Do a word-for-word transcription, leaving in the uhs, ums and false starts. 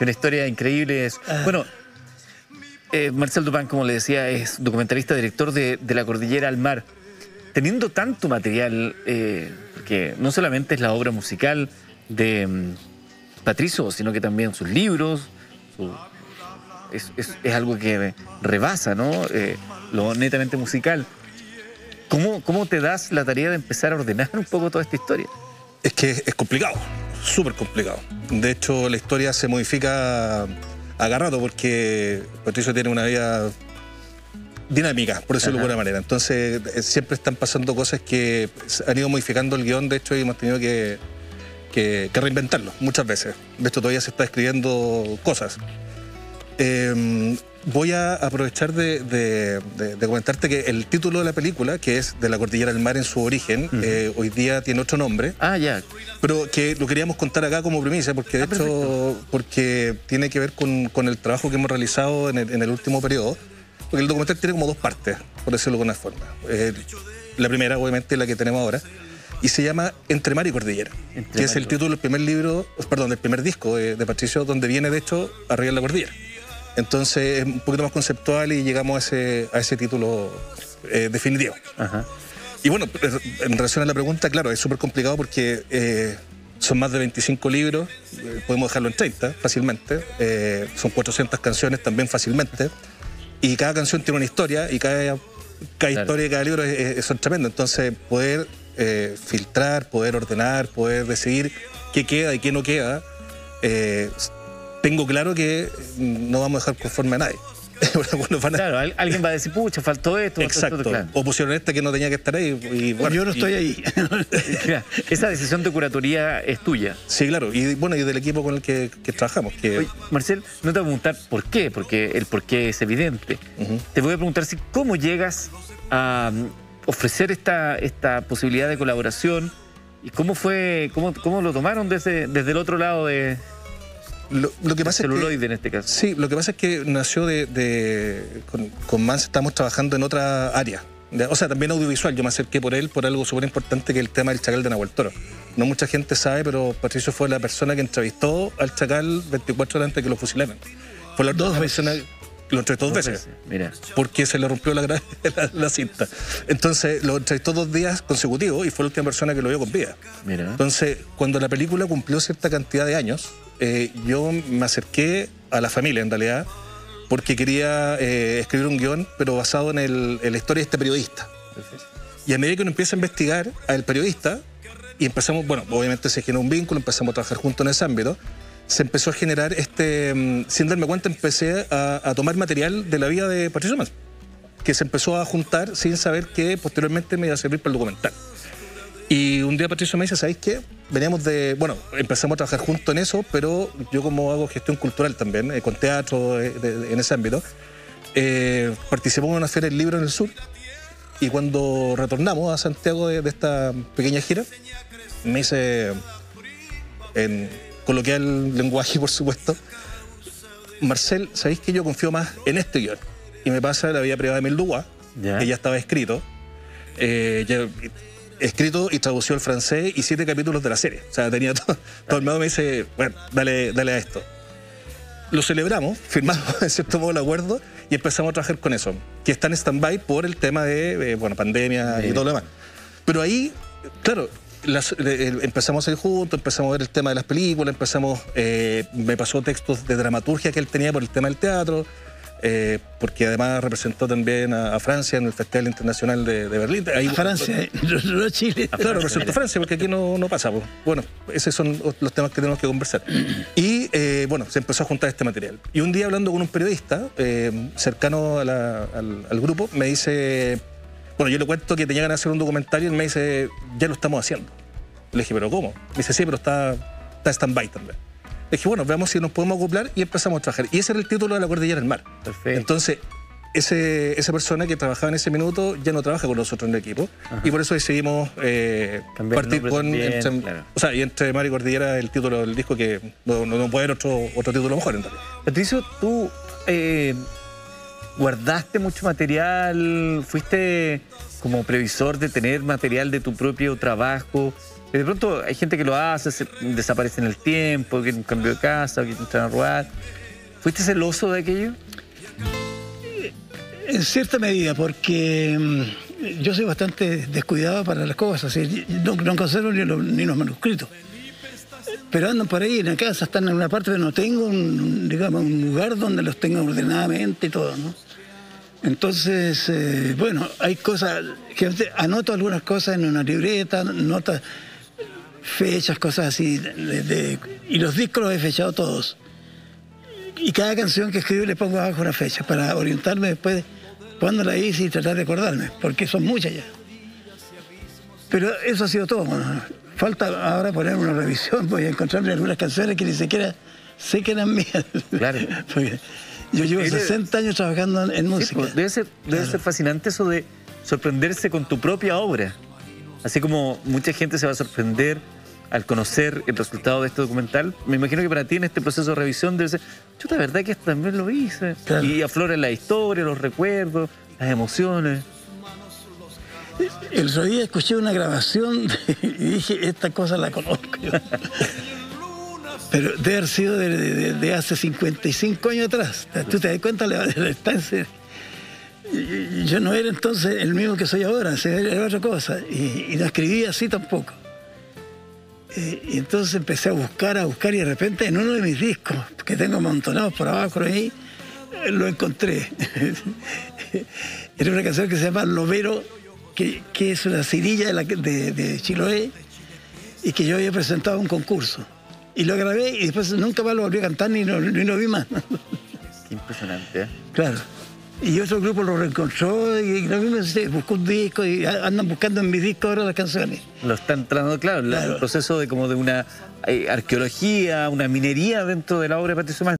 Una historia increíble. Es, Ah. bueno, eh, Marcel Dupin, como le decía, es documentalista, director de, de La Cordillera al Mar. Teniendo tanto material, eh, porque no solamente es la obra musical de um, Patricio, sino que también sus libros, su, es, es, es algo que rebasa, ¿no? Eh, lo netamente musical. ¿Cómo, ¿Cómo te das la tarea de empezar a ordenar un poco toda esta historia? Es que es complicado, súper complicado. De hecho, la historia se modifica agarrado porque Patricio tiene una vida dinámica, por decirlo de alguna manera. Entonces, eh, siempre están pasando cosas que han ido modificando el guión, de hecho, y hemos tenido que, que, que reinventarlo muchas veces. De hecho, todavía se está escribiendo cosas. Eh, voy a aprovechar de, de, de, de comentarte que el título de la película, que es De la Cordillera al Mar en su origen, uh-huh. eh, hoy día tiene otro nombre. Ah, ya. Pero que lo queríamos contar acá como premisa, porque de ah, hecho, perfecto. porque tiene que ver con, con el trabajo que hemos realizado en el, en el último periodo. Porque el documental tiene como dos partes, por decirlo de alguna forma. Eh, la primera, obviamente, la que tenemos ahora, y se llama Entre Mar y Cordillera, Entre que es el título del primer libro, perdón, del primer disco de, de Patricio, donde viene, de hecho, Arriba en la Cordillera. Entonces, es un poquito más conceptual y llegamos a ese, a ese título eh, definitivo. Ajá. Y bueno, en relación a la pregunta, claro, es súper complicado porque eh, son más de veinticinco libros, eh, podemos dejarlo en treinta fácilmente, eh, son cuatrocientas canciones también fácilmente, y cada canción tiene una historia, y cada, cada claro. historia y cada libro es, es, son tremendos. Entonces, poder eh, filtrar, poder ordenar, poder decidir qué queda y qué no queda, eh, tengo claro que no vamos a dejar conforme a nadie. Bueno, van a... Claro, alguien va a decir, pucha, faltó esto. Exacto. Faltó esto, claro. O pusieron esta que no tenía que estar ahí. Y, bueno, yo no estoy y... ahí. Esa decisión de curatoría es tuya. Sí, claro. Y bueno, y del equipo con el que, que trabajamos. Que... Oye, Marcel, no te voy a preguntar por qué, porque el por qué es evidente. Uh-huh. Te voy a preguntar si cómo llegas a ofrecer esta, esta posibilidad de colaboración y cómo fue, cómo, cómo lo tomaron desde, desde el otro lado de... Lo, lo que pasa celuloide es que, en este caso. Sí, lo que pasa es que nació de... de con, con Mans estamos trabajando en otra área. De, o sea, también audiovisual. Yo me acerqué por él por algo súper importante, que es el tema del Chacal de Nahuel Toro. No mucha gente sabe, pero Patricio fue la persona que entrevistó al Chacal veinticuatro horas antes de que lo fusilaran. Fue la dos persona veces. Lo entrevistó dos, dos veces. veces. Mira. Porque se le rompió la, la, la cinta. Entonces, lo entrevistó dos días consecutivos y fue la última persona que lo vio con vida. Mira. Entonces, cuando la película cumplió cierta cantidad de años, eh, yo me acerqué a la familia, en realidad, porque quería eh, escribir un guión, pero basado en, el, en la historia de este periodista. Y a medida que uno empieza a investigar al periodista, y empezamos, bueno, obviamente se generó un vínculo, empezamos a trabajar juntos en ese ámbito, se empezó a generar este, sin darme cuenta, empecé a, a tomar material de la vida de Patricio Mans, que se empezó a juntar sin saber que posteriormente me iba a servir para el documental. Y un día Patricio me dice, ¿sabéis qué? Veníamos de, bueno, empezamos a trabajar juntos en eso, pero yo como hago gestión cultural también, eh, con teatro, eh, de, de, en ese ámbito, eh, participamos en una feria del libro en el sur, y cuando retornamos a Santiago de, de esta pequeña gira, me dice, en coloquial lenguaje, por supuesto, Marcel, ¿sabéis que yo confío más en este guión? Y me pasa la vida privada de Meldúa, que ya estaba escrito, eh, ya, escrito y traducido al francés, y siete capítulos de la serie. O sea, tenía todo, todo el mundo me dice, bueno, dale, dale a esto. Lo celebramos, firmamos en cierto modo el acuerdo y empezamos a trabajar con eso, que está en stand-by por el tema de, eh, bueno, pandemia sí. y todo lo demás. Pero ahí, claro, las, eh, empezamos a ir juntos, empezamos a ver el tema de las películas, empezamos, eh, me pasó textos de dramaturgia que él tenía por el tema del teatro, eh, porque además representó también a, a Francia en el Festival Internacional de, de Berlín. Ahí, a Francia, no, no Chile. Claro, representó a Francia, porque aquí no, no pasa. Bueno, esos son los temas que tenemos que conversar. Y eh, bueno, se empezó a juntar este material. Y un día hablando con un periodista eh, cercano a la, al, al grupo, me dice, bueno, yo le cuento que tenían que hacer un documental y él me dice, ya lo estamos haciendo. Le dije, ¿pero cómo? Me dice, sí, pero está, está stand-by también. Le dije, bueno, veamos si nos podemos acoplar, y empezamos a trabajar. Y ese era el título de La Cordillera del Mar. Perfecto. Entonces, ese, esa persona que trabajaba en ese minuto ya no trabaja con nosotros en el equipo. Ajá. Y por eso decidimos eh, partir con... También, entre, claro. O sea, y Entre Mar y Cordillera el título del disco, que no, no, no puede haber otro, otro título mejor en realidad. Patricio, tú eh, guardaste mucho material, fuiste como previsor de tener material de tu propio trabajo. de pronto hay gente que lo hace, se, desaparece en el tiempo, que un cambio de casa, que entran a robar. ¿Fuiste celoso de aquello? En cierta medida, porque mm, yo soy bastante descuidado para las cosas. ¿Sí? No, no conservo ni los, ni los manuscritos. Pero andan por ahí en la casa, están en una parte, pero no tengo un, digamos, un lugar donde los tenga ordenadamente y todo, ¿no? Entonces, eh, bueno, hay cosas, que anoto algunas cosas en una libreta, notas, fechas, cosas así, de, de, y los discos los he fechado todos. Y cada canción que escribo le pongo abajo una fecha para orientarme después de cuándo la hice y tratar de acordarme, porque son muchas ya. Pero eso ha sido todo. Bueno, falta ahora poner una revisión, voy a encontrarme algunas canciones que ni siquiera sé que eran mías. Claro. Porque yo llevo sesenta años trabajando en, en música. Sí, pues, debe ser, debe claro. ser fascinante eso de sorprenderse con tu propia obra. Así como mucha gente se va a sorprender al conocer el resultado de este documental, me imagino que para ti en este proceso de revisión debe ser, chuta, ¿verdad que esto también lo hice? Claro. Y aflora la historia, los recuerdos, las emociones. El otro día escuché una grabación y dije, esta cosa la conozco yo. Pero debe haber sido de, de, de hace cincuenta y cinco años atrás. ¿Tú te das cuenta de la distancia? Yo no era entonces el mismo que soy ahora, era otra cosa. Y, y no escribía así tampoco. Y entonces empecé a buscar, a buscar, y de repente en uno de mis discos, que tengo amontonados por abajo por ahí, lo encontré. Era una canción que se llama Lobero, que, que es una cirilla de, la, de, de Chiloé, y que yo había presentado a un concurso. Y lo grabé y después nunca más lo volví a cantar ni lo, ni lo vi más. Qué impresionante, ¿eh? Claro. Y otro grupo lo reencontró y lo mismo, buscó un disco y andan buscando en mis discos ahora las canciones. Lo están entrando, claro, claro, el proceso de como de una eh, arqueología, una minería dentro de la obra de Patricio Mann.